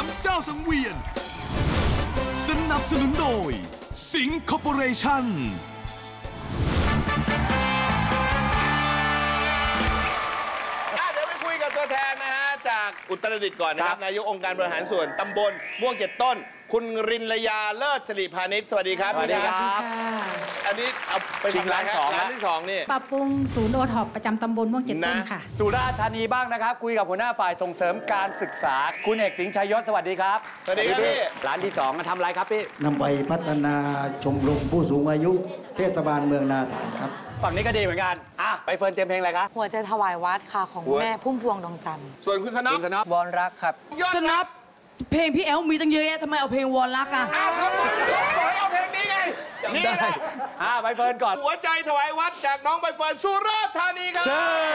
3เจ้าสังเวียนสนับสนุนโดยสิงห์คอร์ปอเรชั่นเดี๋ยวไปคุยกับตัวแทนนะฮะจากอุตรดิตถ์ก่อนนะครับนายกองค์การบริหารส่วนตำบลม่วง7 ต้นคุณรินลยาเลิศสิริพานิชสวัสดีครับสวัสดีครับอันนี้เอาไปชิงร้านที่ 2นี่ปรับปรุงศูนย์โอท็อปประจำตำบลม่วง7 ต้นค่ะสุราษฎร์ธานีบ้างนะครับคุยกับหัวหน้าฝ่ายส่งเสริมการศึกษาคุณเอกสิงห์ชัยยศสวัสดีครับสวัสดีครับพี่ร้านที่2ทำอะไรครับพี่นำไปพัฒนาชมรมผู้สูงอายุเทศบาลเมืองนาสารครับฝั่งนี้ก็ดีเหมือนกันไปเฟิร์นเตรียมเพลงอะไรครับหัวใจถวายวัดค่ะของแม่พุ่มพวงดวงจันทร์ส่วนคุณสนับวอนรักครับสนับเพลงพี่แอลมีตั้งเยอะแยะทำไมเอาเพลงวอนรักอ่ะครับเอาเพลงนี้ไงนี่ไงใบเฟิร์นก่อนหัวใจถวายวัดจากน้องใบเฟิร์นสุราษฎร์ธานีครับเชิ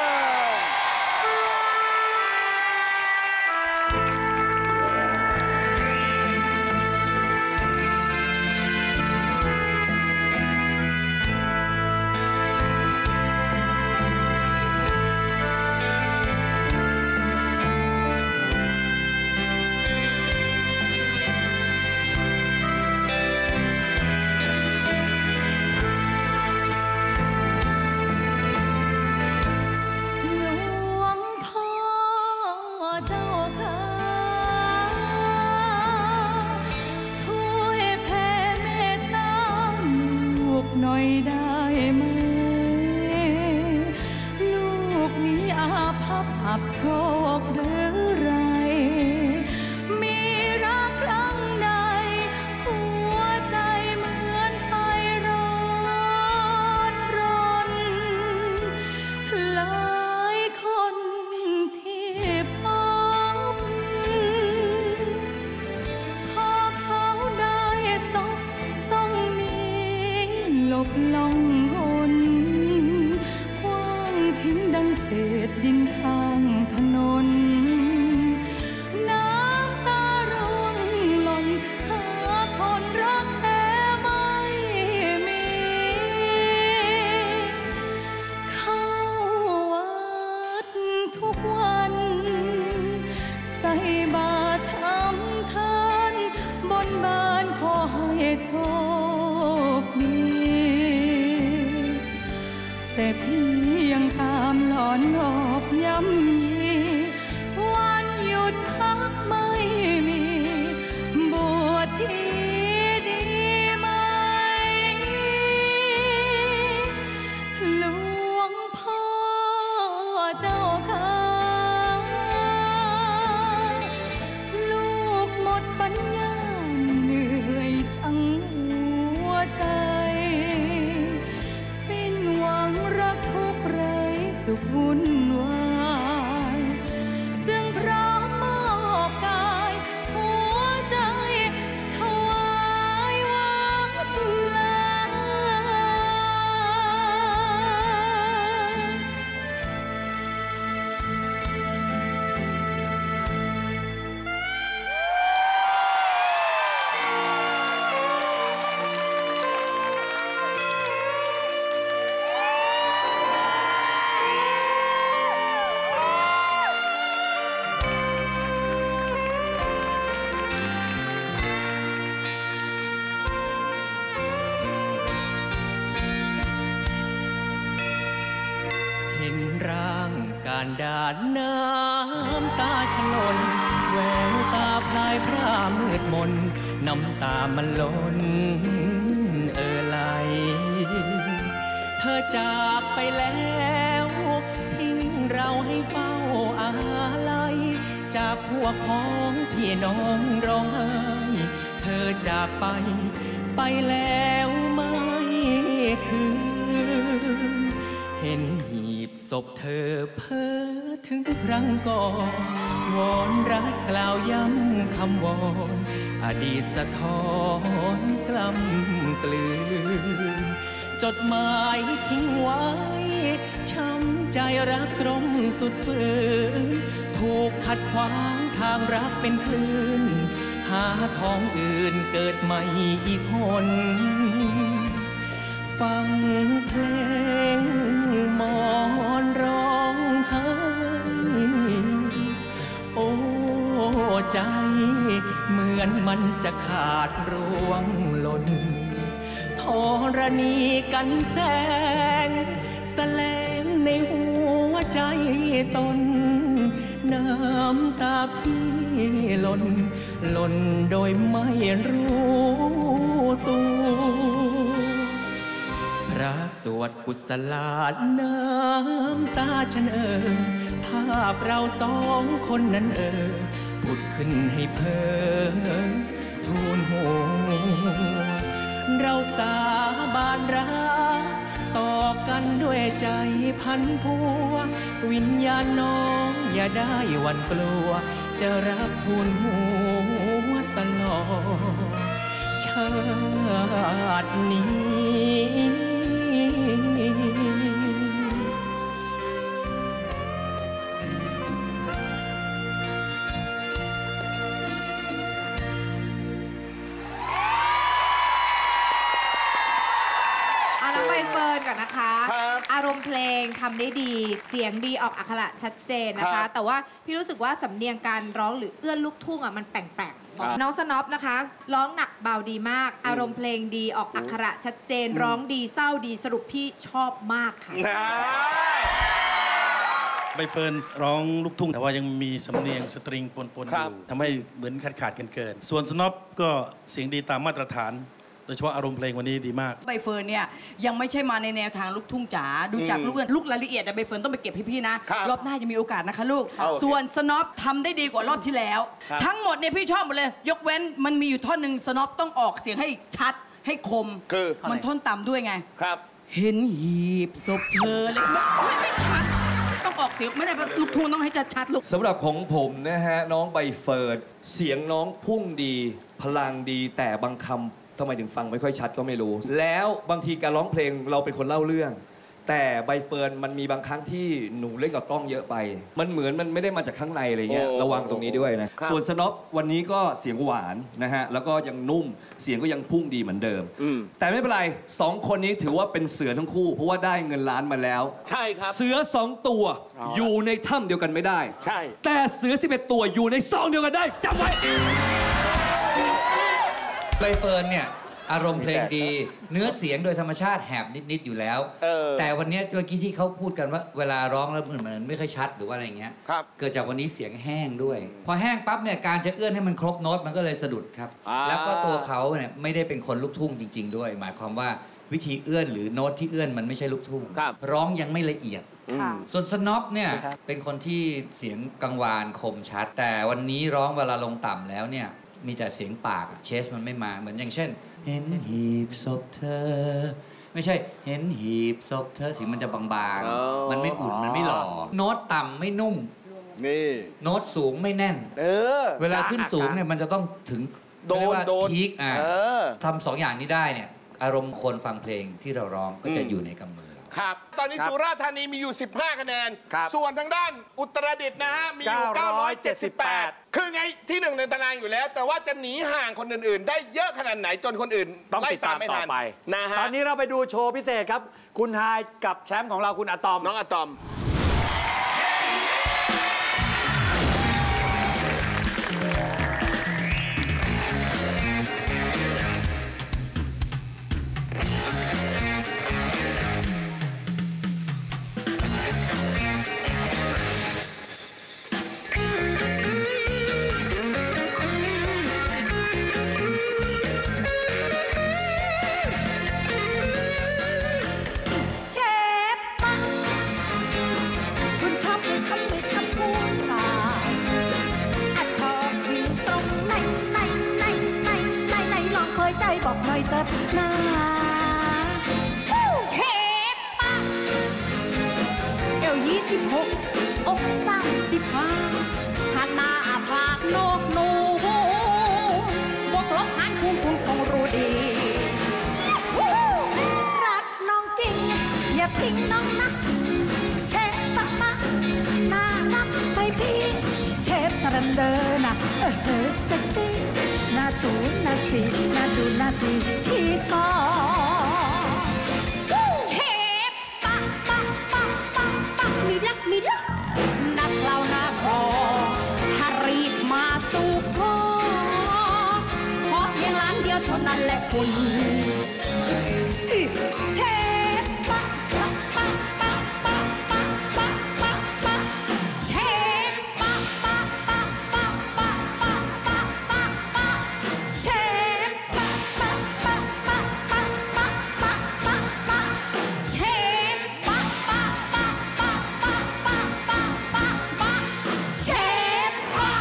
หน่อยได้ไหมลูกมีอาภัพอับโชคหรือไรมีรักครั้งใดหัวใจเหมือนไฟร้อนรนหลายคนที่พบพอเขาได้สบต้องหลบล่องหนคว้างทิ้งดังเศษดินข้างถนนน้ำตาร่วงหล่นหาคนรักแท้ไม่มีเข้าวัดทุกวันใส่บาตรทำทานบนบานขอให้โชคดีแต่พี่ยังตามหลอนหลอกย้ำยีวันหยุดพักไม่มีบวชชีดีไหมหลวงพ่อเจ้าค่ะลูกหมดปัญญาเหนื่อยจังหัวใจสิ้นหวังรักทุกไรสุขวุ่นวายจึงพร้อมมอบกายหัวใจถวายวัดลาการด่านน้ำตาฉลนแววตาพลายพร่ามืดมนน้ำตามันล้นไหลเธอจากไปแล้วทิ้งเราให้เฝ้าอาลัยจากพวกพ้องพี่น้องร้องไห้เธอจากไปแล้วไม่คืนเห็นศพเธอเพ้อถึงครั้งก่อนวอนรักกล่าวย้ำคำวอนอดีตสะท้อนกล้ำกลืนจดหมายทิ้งไว้ช้ำใจรักตรงสุดฝืนถูกขัดขวางทางรักเป็นคลื่นหาท้องอื่นเกิดใหม่อีกคนฟังเพลงมอนร้องไห้โอ้ใจอนมันจะขาดร่วงหล่นธรณีกันแสงแสลงในหัวใจตนน้ำตาพี่หล่นโดยไม่รู้ตัวพระสวดกุศลาน้ำตาฉันภาพเราสองคนนั้นผุดขึ้นให้เพ้อทูลหัวเราสาบานรักต่อกันด้วยใจพันพัววิญญาณน้องอย่าได้หวั่นกลัวจะรักทูลหัวตลอดชาตินี้ใบเฟิร์นก่อนนะคะอารมณ์เพลงทำได้ดีเสียงดีออกอักขระชัดเจนนะคะแต่ว่าพี่รู้สึกว่าสำเนียงการร้องหรือเอื้อนลูกทุ่งอ่ะมันแปลกๆน้องสน็อปนะคะร้องหนักเบาดีมากอารมณ์เพลงดีออกอักขระชัดเจนร้องดีเศร้าดีสรุปพี่ชอบมากค่ะใบเฟิร์นร้องลูกทุ่งแต่ว่ายังมีสำเนียงสตริงปนๆอยู่ทำให้เหมือนขาดๆเกินๆส่วนสน็อปก็เสียงดีตามมาตรฐานโดยเฉพาะอารมณ์เพลงวันนี้ดีมากใบเฟิร์นเนี่ยยังไม่ใช่มาในแนวทางลูกทุ่งจ๋าดูจากลูกรายละเอียดใบเฟิร์นต้องไปเก็บให้พี่นะรอบหน้าจะมีโอกาสนะคะลูกส่วนสน็อปทำได้ดีกว่ารอบที่แล้วทั้งหมดเนี่ยพี่ชอบหมดเลยยกเว้นมันมีอยู่ท่อนหนึ่งสน็อปต้องออกเสียงให้ชัดให้คมคือมันท่อนต่ำด้วยไงครับเห็นหีบศพเธอเลยไม่ชัดต้องออกเสียงไม่ได้ลูกทุ่งต้องให้ชัดๆลูกสำหรับของผมนะฮะน้องใบเฟิร์นเสียงน้องพุ่งดีพลังดีแต่บางคำทำไมถึงฟังไม่ค่อยชัดก็ไม่รู้แล้วบางทีการร้องเพลงเราเป็นคนเล่าเรื่องแต่ใบเฟิร์นมันมีบางครั้งที่หนูเล่นกับกล้องเยอะไปมันเหมือนมันไม่ได้มาจากข้างในอะไรเงี้ยระวังตรงนี้ด้วยนะส่วนสน็อปวันนี้ก็เสียงหวานนะฮะแล้วก็ยังนุ่มเสียงก็ยังพุ่งดีเหมือนเดิมแต่ไม่เป็นไร2คนนี้ถือว่าเป็นเสือทั้งคู่เพราะว่าได้เงินล้านมาแล้วใช่ครับเสือ2ตัวอยู่ในถ้ำเดียวกันไม่ได้ใช่แต่เสือ11ตัวอยู่ในซองเดียวกันได้จำไว้ใบเฟิร์นเนี่ยอารมณ์เพลงดีเนื้อเสียงโดยธรรมชาติแหบนิดๆอยู่แล้วแต่วันนี้เมื่อกี้ที่เขาพูดกันว่าเวลาร้องแล้วมันไม่ค่อยชัดหรือว่าอะไรเงี้ยเกิดจากวันนี้เสียงแห้งด้วยพอแห้งปั๊บเนี่ยการจะเอื้อนให้มันครบโน้ตมันก็เลยสะดุดครับแล้วก็ตัวเขาเนี่ยไม่ได้เป็นคนลูกทุ่งจริงๆด้วยหมายความว่าวิธีเอื้อนหรือโน้ตที่เอื้อนมันไม่ใช่ลูกทุ่งร้องยังไม่ละเอียดส่วนสน็อปเนี่ยเป็นคนที่เสียงกังวานคมชัดแต่วันนี้ร้องเวลาลงต่ำแล้วเนี่ยมีแต่เสียงปากเชสมันไม่มาเหมือนอย่างเช่นเห็นหีบศพเธอไม่ใช่เห็นหีบศพเธอเสียงมันจะบางๆมันไม่อุ่นมันไม่หล่อโน้ตต่ำไม่นุ่มนี่โน้ตสูงไม่แน่นเวลาขึ้นสูงเนี่ยมันจะต้องถึงโดนพีคทำ2 อย่างนี้ได้เนี่ยอารมณ์คนฟังเพลงที่เราร้องก็จะอยู่ในกำมือครับตอนนี้สุราษฎร์ธานีมีอยู่15คะแนนส่วนทางด้านอุตรดิตถ์นะฮะมีอยู่978คือไงที่1ในตารางอยู่แล้วแต่ว่าจะหนีห่างคนอื่นๆได้เยอะขนาดไหนจนคนอื่นต้องติดตามต่อไปนะฮะตอนนี้เราไปดูโชว์พิเศษครับคุณไฮายกับแชมป์ของเราคุณอะตอมน้องอะตอมบอกหน่อยเถิดนะเชฟปะเอว26อก35หันหน้าผากโนกนูบวกลบหารคูณคุณคงรู้ดีรักน้องจริงอย่าทิ้งน้องนะเชฟปะมาน่ารักไปพี่เชฟสรันเดอร์นะเซ็กซี่น่าสูงน่าสีน่าดูน่าดีชีปอเชฟปะปะปะปะปะมีรักนักเล่าหน้าคอถ้ารีบมาสู่คอคนเชฟปะปะปะปะปะปะปะปะปะเชฟปะปะปะปะปะปะปะปะปะเชฟปะปะปะปะปะปะปะปะปะเชฟปะปะปะปะปะปะปะปะปะเชฟปะ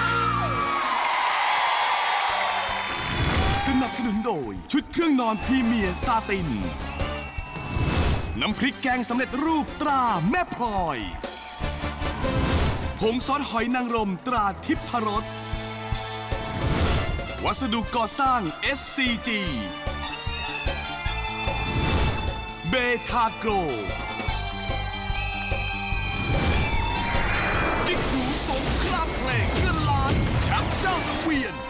สนับสนุนโดยชุดเครื่องนอนพรีเมียร์ซาติน น้ำพริกแกงสำเร็จรูปตราแม่พลอยผงซอสหอยนางรมตราทิพรสวัสดุก่อสร้าง SCG เบทาโกรกิ๊กดูสงครามเพลงเงินล้านแชมป์เจ้าสังเวียน